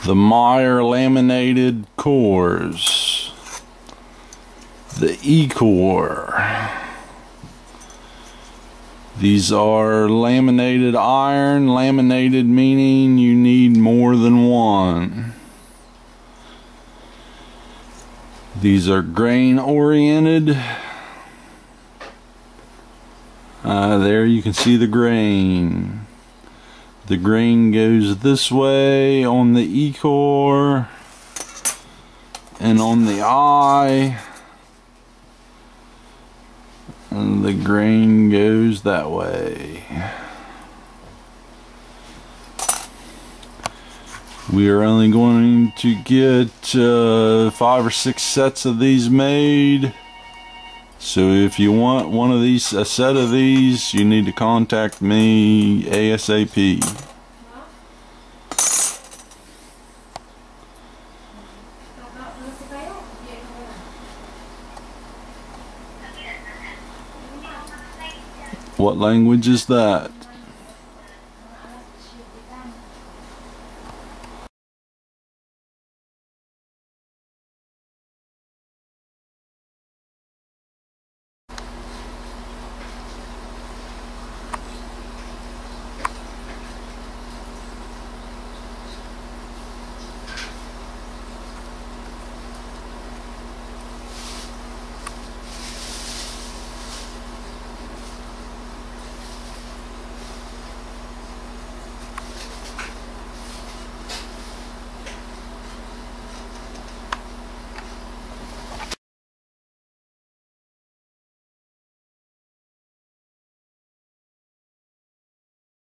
the Meyer laminated cores, the E-core. These are laminated iron, laminated meaning you need more than one. These are grain oriented. There you can see the grain. The grain goes this way on the E-core and on the I, and the grain goes that way. We are only going to get 5 or 6 sets of these made. So if you want one of these, a set of these, you need to contact me ASAP. What language is that?